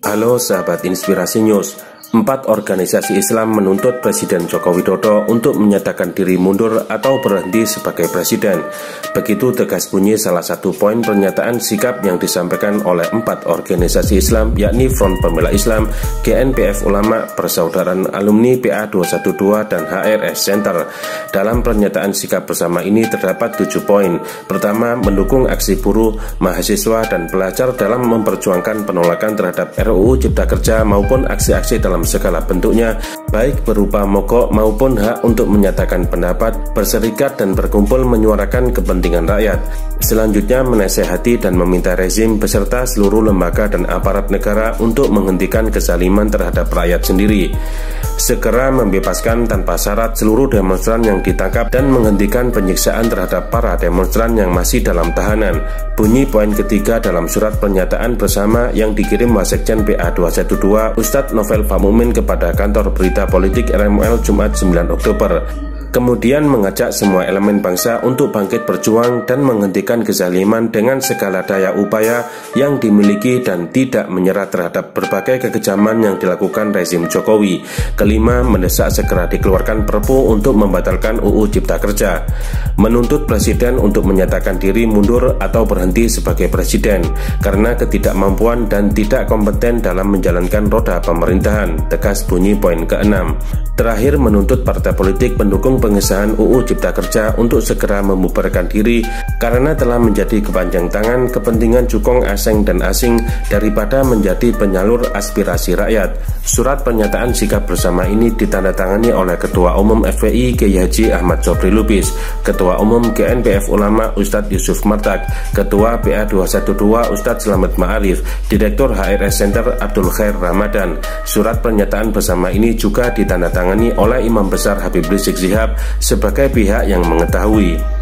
Halo sahabat Inspirasi News. 4 organisasi Islam menuntut Presiden Joko Widodo untuk menyatakan diri mundur atau berhenti sebagai presiden. Begitu tegas bunyi salah satu poin pernyataan sikap yang disampaikan oleh 4 organisasi Islam, yakni Front Pembela Islam, GNPF Ulama, Persaudaraan Alumni PA 212, dan HRS Center. Dalam pernyataan sikap bersama ini terdapat 7 poin. Pertama, mendukung aksi buruh, mahasiswa, dan pelajar dalam memperjuangkan penolakan terhadap RUU Cipta Kerja maupun aksi-aksi dalam segala bentuknya, baik berupa mogok maupun hak untuk menyatakan pendapat, berserikat, dan berkumpul menyuarakan kepentingan rakyat. Selanjutnya, menasehati dan meminta rezim beserta seluruh lembaga dan aparat negara untuk menghentikan kezaliman terhadap rakyat sendiri. Segera membebaskan tanpa syarat seluruh demonstran yang ditangkap dan menghentikan penyiksaan terhadap para demonstran yang masih dalam tahanan. Bunyi poin ketiga dalam surat pernyataan bersama yang dikirim Wasekjen PA 212 Ustadz Novel Mumin kepada kantor berita politik RMUL Jumat 9 Oktober. Kemudian mengajak semua elemen bangsa untuk bangkit berjuang dan menghentikan kezaliman dengan segala daya upaya yang dimiliki dan tidak menyerah terhadap berbagai kekejaman yang dilakukan rezim Jokowi. Kelima, mendesak segera dikeluarkan Perpu untuk membatalkan UU Cipta Kerja. Menuntut Presiden untuk menyatakan diri mundur atau berhenti sebagai presiden karena ketidakmampuan dan tidak kompeten dalam menjalankan roda pemerintahan. Tegas bunyi poin ke-6. Terakhir, menuntut partai politik pendukung pengesahan UU Cipta Kerja untuk segera membubarkan diri karena telah menjadi kepanjang tangan kepentingan cukong asing dan asing daripada menjadi penyalur aspirasi rakyat. Surat pernyataan sikap bersama ini ditandatangani oleh Ketua Umum FPI Kiai Haji Ahmad Sobri Lubis, Ketua Umum GNPF Ulama Ustadz Yusuf Martak, Ketua PA 212 Ustadz Slamet Ma'arif, Direktur HRS Center Abdul Khair Ramadan. Surat pernyataan bersama ini juga ditandatangani oleh Imam Besar Habib Rizik Syihab sebagai pihak yang mengetahui.